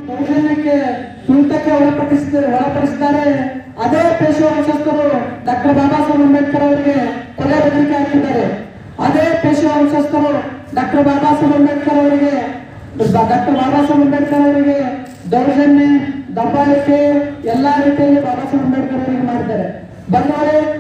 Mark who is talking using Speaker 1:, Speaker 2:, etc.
Speaker 1: ದೌರ್ಜನ್ಯಕ್ಕೆ ತುಳಿತಕ್ಕೆ ಒಳಪಡಿಸಿದ್ದಾರೆ. ಅದೇ ಪೇಶ್ವೆ ವಂಶಸ್ಥರು ಡಾಕ್ಟರ್ ಬಾಬಾ ಸಾಹೇಬ್ ಅಂಬೇಡ್ಕರ್ ಅವರಿಗೆ ಕೊಲೆ ಬೆದರಿಕೆ ಹಾಕಿದ್ದಾರೆ. ಅದೇ ಪೇಶ್ವೆ ವಂಶಸ್ಥರು ಡಾಕ್ಟರ್ ಬಾಬಾ ಸಾಹೇಬ್ ಅಂಬೇಡ್ಕರ್ ಅವರಿಗೆ ದೌರ್ಜನ್ಯ, ದಬ್ಬಾಳಿಕೆ ಎಲ್ಲಾ ರೀತಿಯಲ್ಲಿ ಬಾಬಾ ಸಾಹೇಬ್ ಅಂಬೇಡ್ಕರ್ ಅವರಿಗೆ ಮಾಡಿದ್ದಾರೆ. ಬಂದವರೇ